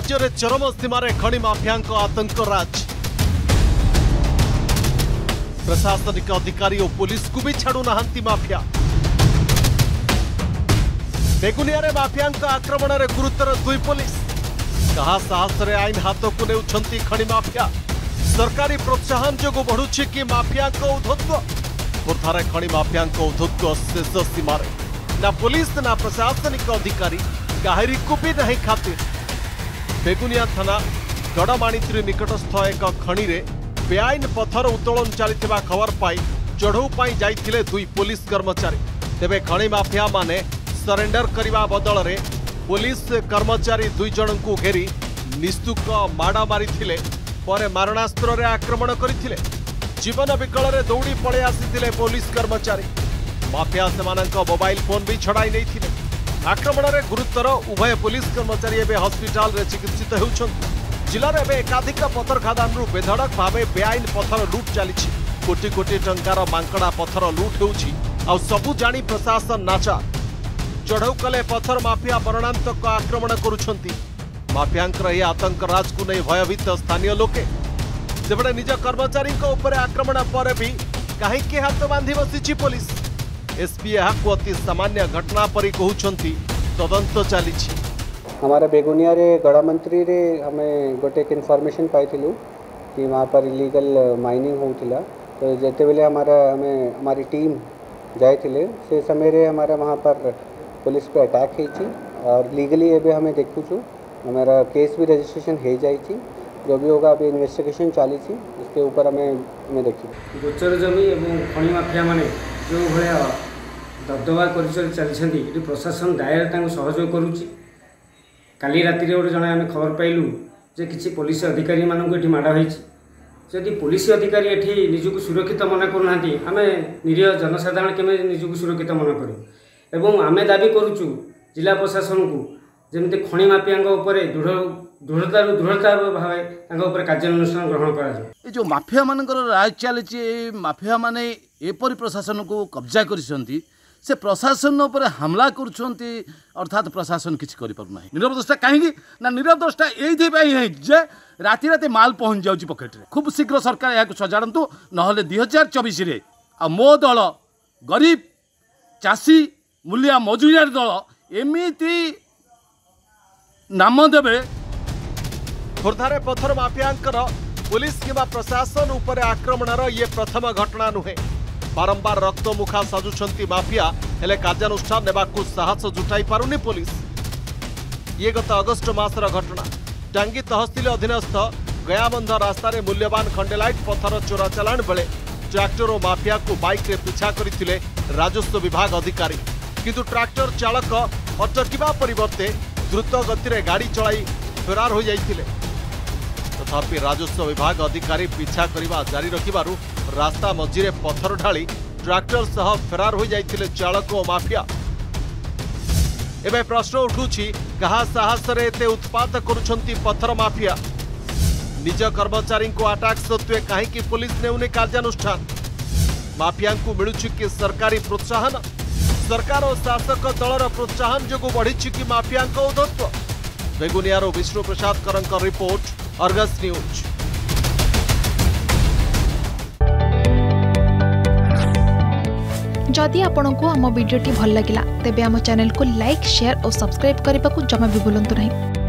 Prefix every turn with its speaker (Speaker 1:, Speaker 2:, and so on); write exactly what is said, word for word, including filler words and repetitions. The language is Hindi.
Speaker 1: राज्य में चरम सीमार खनि माफिया आतंक राज। प्रशासनिक अधिकारी और पुलिस को भी छाड़ू नाहांती माफिया। बेगुनिया रे माफिया आक्रमण में गुरुतर दुई पुलिस। कहा साहस रे आईन हाथ को नेउछंती खनि माफिया। सरकारी प्रोत्साहन जो बढ़ुछि कि माफिया उद्धत्व। खोर्धारे खनि माफिया उद्धत्व शेष सीमार ना पुलिस ना प्रशासनिक अधिकारी काहरी को भी नहीं खातिर। बेगुनिया थाना गड़माणीत्री निकटस्थ एक खनि रे बेआईन पत्थर उत्तोलन चलता खबर पाई चढ़ऊ पाई जाइथिले दुई पुलिस कर्मचारी। तेबे खनि माफिया माने सरेंडर करने बदल में पुलिस कर्मचारी दुई जन को घेरी निस्तुक माड़ मारी मारणास्त्र रे आक्रमण करथिले। जीवन विकल रे दौड़ी पड़े आसीथिले पुलिस कर्मचारी। माफिया सेमानंक मोबाइल फोन भी छड़ाई नहीं। आक्रमण में गुरुतर उभय पुलिस कर्मचारी एवं हस्पिटाल रे चिकित्सित होउछन्ति। जिले में एकाधिक पत्थर खादान बेधड़क भाव बेआईन पत्थर लुट चली। कोटी कोटी टंकार मांकड़ा पत्थर लुट होउछि आ सबु जानी प्रशासन नाचा। चढ़ऊ कले पत्थर माफिया मरणांतक आक्रमण करुछन्ति। माफियांकर यह आतंक राज को नहीं भयभीत स्थानीय लोके। सेबड़े निज कर्मचारी उपर आक्रमण पर भी कहीं हाथ बांधि बसी पुलिस। एसपी यहां अति सामान्य घटना परी कहउछन्ति तदंत चली।
Speaker 2: हमारा बेगुनिया रे गड़मंत्री रे हमें गोटे इनफॉरमेशन पाइथिलु कि वहाँ पर इलीगल माइनिंग होउथिला। तो जेते बेले हमारा हमें हमारी टीम जाइथिले से समय रे हमारा वहाँ पर पुलिस पे अटैक होइछि और लीगली एबे हमें देखुछु। हमारा केस भी रजिस्ट्रेशन हो जाइछि। जो भी होगा अभी इन्वेस्टिगेशन चली थी इसके ऊपर हमें हमें देखिए।
Speaker 3: गोचर जमी एवं खनि माफिया माने जो भाया दबदबा कर चलती प्रशासन डायरेक्ट सहयोग करुच्ची। काली राति गोटे जड़े आम खबर पाइलु जे किसी पुलिस अधिकारी मानक ये माड़ होती। जदि पुलिस अधिकारी ये निजक सुरक्षित मना करना आम निरीह जनसाधारण केमे निजक सुरक्षित मना करूँ। एवं आमे दाबी करुचु जिला प्रशासन को जमी खनि माफिया दृढ़ दृढ़ता दृढ़ता भाव कार्यानुष्ठान ग्रहण कर।
Speaker 4: जो माफिया मानकर राज चली माफिया माने एपरी प्रशासन को कब्जा करिसंती से प्रशासन उपर हमला करुछंती अर्थात प्रशासन किछि करि पारु नाही। नीरव दृष्टा कहीं ना नीरव दृष्टा एइथिपाई है जे राति राति माल पहुँच जाउची पकेट रे। खूब शीघ्र सरकार या सजाड़तु नहले दुई हजार चौबीस रे आ मो दल गरीब चाषी मूलिया मजुरिया दल एमिति नाम देवे।
Speaker 1: खोर्धारे पत्थर माफियांकर पुलिस किंवा प्रशासन उपर आक्रमणर ये प्रथम घटना नुहे। बारंबार रक्तमुखा सजुछंती माफिया हेले कार्यानुष्ठान नेबाकू साहस जुटाई पारुनी पुलिस। ये गत अगस्ट मासर घटना। टांगी तहसील अधीनस्थ गयाबंध रास्तार मूल्यवान खंडेलाइट पत्थर चोरा चलाण बेले ट्रैक्टर और माफिया को बाइक रे पिछा करथिले राजस्व विभाग अधिकारी। किंतु ट्रैक्टर चालक अटकिबा परिवर्ते द्रुत गति गाड़ी चलाई फेरार हो जाइथिले। तथापि राजस्व विभाग अधिकारी पिछा करने जारी रखिबारु रास्ता मझिरे पत्थर ढाली ट्रैक्टर सह फेरार हो जाइथिले चालक और माफिया। एबे प्रश्न उठुछि कहा साहस रे एते उत्पात करुछंती पत्थर माफिया। निज कर्मचारी को अटैक सत्वे कहीं पुलिस नेउनी कार्यानुष्ठान। माफिया को मिलुछि कि सरकारी प्रोत्साहन। सरकार और शासक दलर प्रोत्साहन जो बढ़ी कि माफिया उद्धत्व। बेगुनियार विष्णु प्रसाद करंक रिपोर्ट, अर्गस न्यूज।
Speaker 5: जदि आपंक आम भिडी भल लगा तेब आम चैनल को लाइक, शेयर और सब्सक्राइब करने को जमा भी भूलु नहीं।